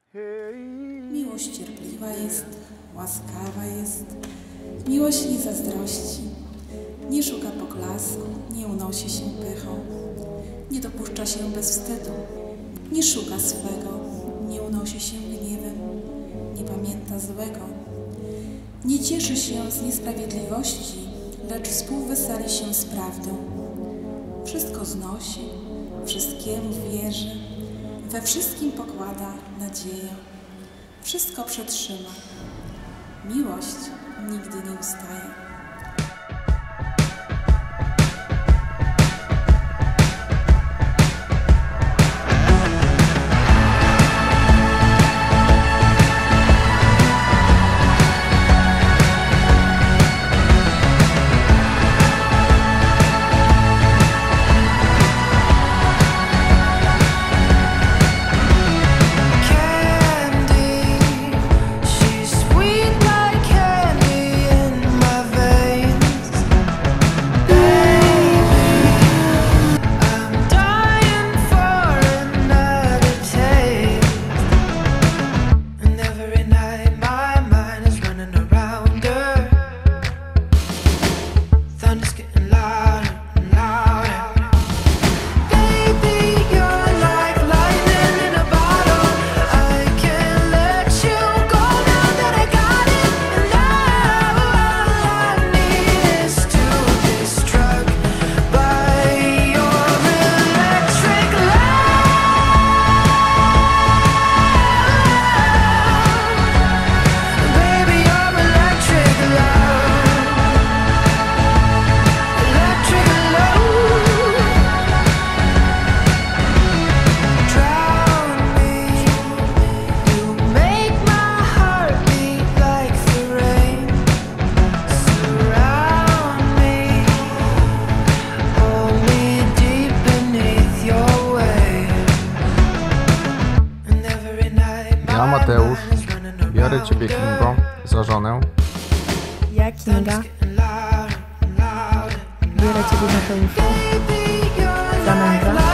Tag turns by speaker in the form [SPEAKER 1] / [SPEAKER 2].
[SPEAKER 1] Miłość cierpliwa jest, łaskawa jest, miłość nie zazdrości, nie szuka poklasku, nie unosi się pychą, nie dopuszcza się bez wstydu, nie szuka swego, nie unosi się gniewem, nie pamięta złego, nie cieszy się z niesprawiedliwości, lecz współweseli się z prawdą. Wszystko znosi, wszystkiemu wierzy, we wszystkim pokłada nadzieję. Wszystko przetrzyma. Miłość nigdy nie ustaje.
[SPEAKER 2] Ja, Mateusz, biorę Ciebie, Kingo, za żonę.
[SPEAKER 3] Ja, Kinga, biorę Ciebie, Mateuszu, za męża.